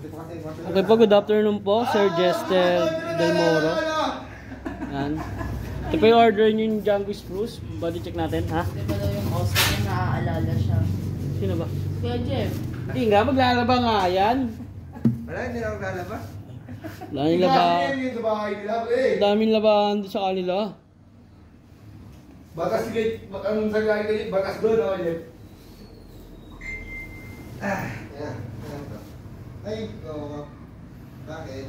Okay po, good afternoon po, Sir Jester Del Moro. Yan. Ito po yung order nyo yung Django Spruce. Body check natin, ha? Di ba daw yung customer naaalala siya? Sino ba? Kuya Jeff. Hindi nga, maglalaba nga yan. Wala, hindi na maglalaba. Daming labahan. Daming labahan doon sa kanila. Bakas sige, ang saglagi kayo, bakas doon ako Jeff. Yan. Ay, oo. Bakit?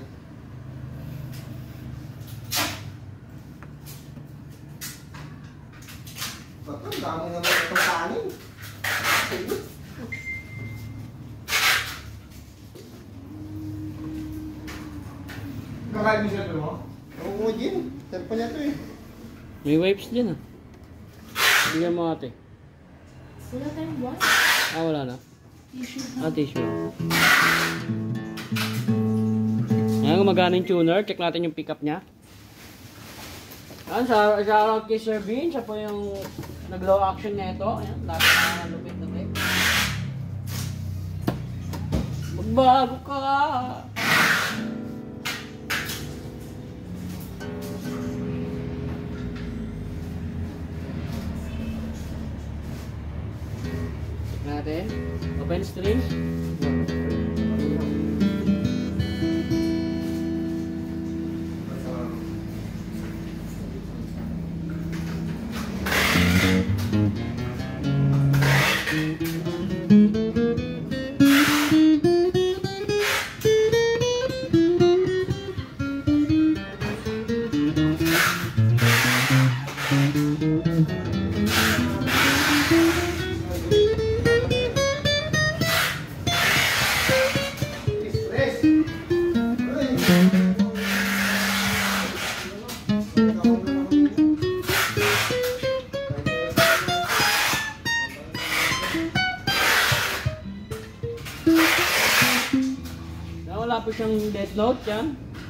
Ba't ang dami naman itong kanin? Kakain mo siya mo? Oo, Jim. Cellphone niya ito eh. May wipes din, ha? Bigyan mo ate. Wala tayong what? Ah, wala na. Tissue. Ah, tissue. Ayan, gumagana yung tuner. Check natin yung pickup niya. Ayan, shoutout kay Sir Bean. Siya po yung nag-low action niya ito. Ayan, lahat na lupit-lupit. Magbago ka! Check natin. Open string. Wala po siyang death note yan.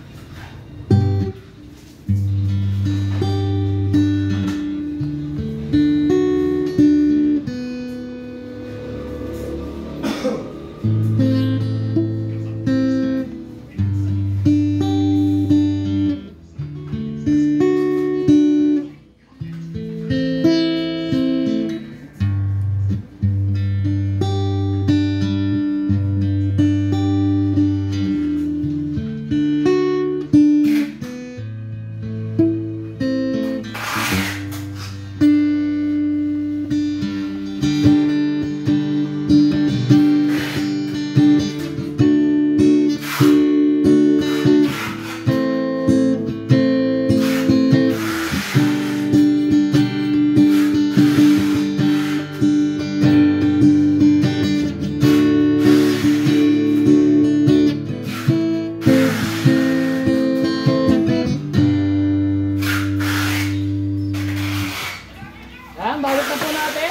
Ayan, balik na po natin.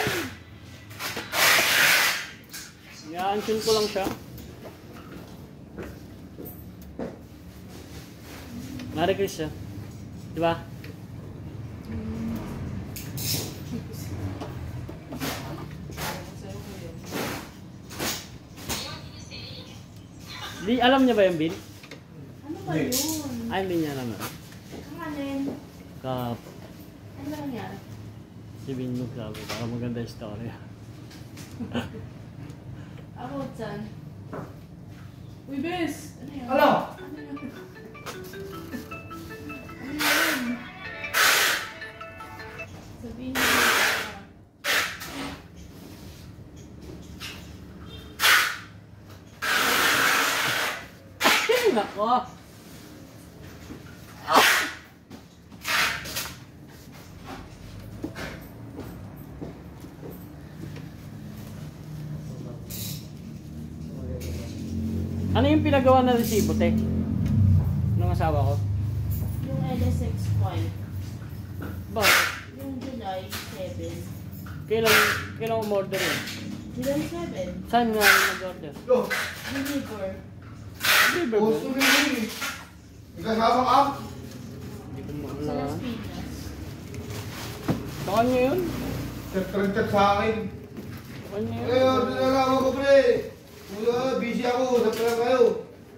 Yan, tune ko lang siya. Merry Christmas. Diba? Di, alam niya ba yung bill? Ano ba yun? Ay, hindi niya alam. Kakanin. Kap. Ano ba nangyari? Si Bin magsabi, baka maganda yung story. Ako, Chan. Uy, Bes! Ano yun? Ano? Ano yun? Ano yun? Sabihin mo. Nako! Ano yung pinagawa na resibo, te? Nung asawa ko? Yung LSX point. Bakit? Yung July 7. Kailan umorder yun? July 7. Saan nga nag-order? Yo! Deliver. Deliver ba? Gusto rin yun eh. Ikasama ka? Hindi ko Sa maalala. Las Piñas. Sa kanya yun? Chat sa akin. Sa kanya yun? Eh, pinagama ko pre. Busy ako, sa pala kayo.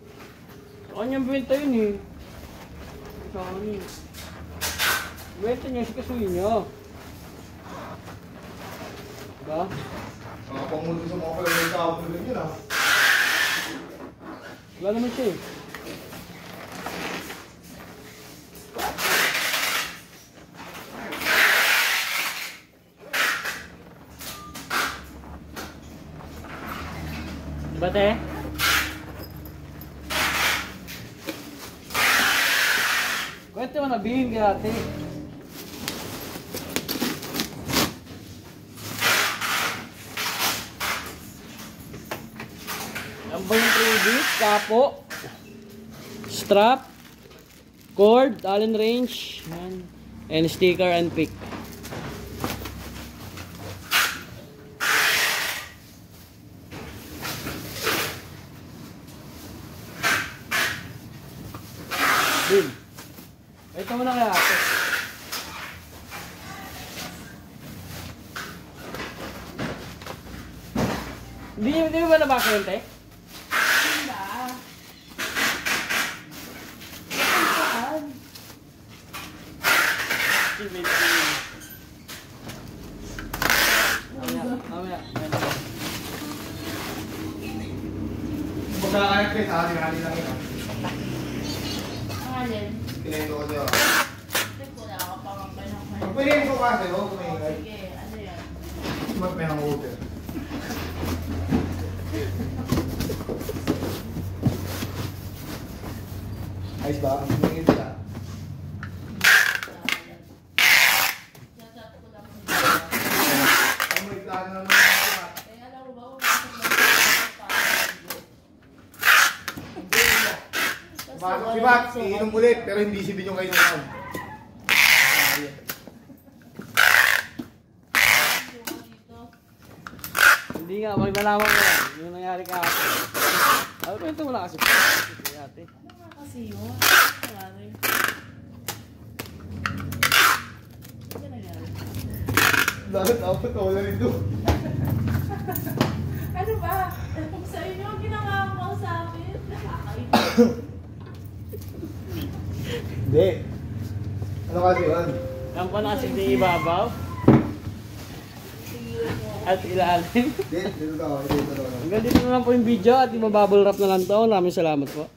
Kanyang benta yun eh. Saan yun? Benta niya, sikasuhin niya. Diba? Pangulo sa mga pala may kahapon din yun ah. Wala naman siya eh. Diba te? Kwento mo na bihim kaya ate. Yan ba yung freebies? Kapo, strap, cord, allen wrench, and sticker and pick. Boom. Ito mo na kaya ate. Hindi mo ba nabasa yun, te? Mamaya. Magkakalit kayo sa atin lang yun ah. Ang alin? Kinento ko niyo. Check ko na ako pang may Pwede ko kasi, oh, kumingay. Sige, ano yan? Ba't may hangover? Ayos ba? Ang kumingin sila. Chat ko lang. Ang may plano naman ako. Eh, alam mo ba kung bakit Pasok si Max, iinom ulit, pero hindi si Bin yung kainuman. Hindi nga, wag nalaman mo yan. Yung nangyari ka ate. Ano kwento mo na kasi? Sige ate. Ano nga kasi yun? Nangyari. Ano nangyari? Dapat ako na rin doon. Ano ba? Kung sa inyo, ginawa mo sa akin. Nakakain. Hindi. Ano kasi yun? Ang panasig na ibabaw at ilalim. Dito daw. Hanggang dito na lang po yung video at ibabubble wrap na lang to. Maraming salamat po.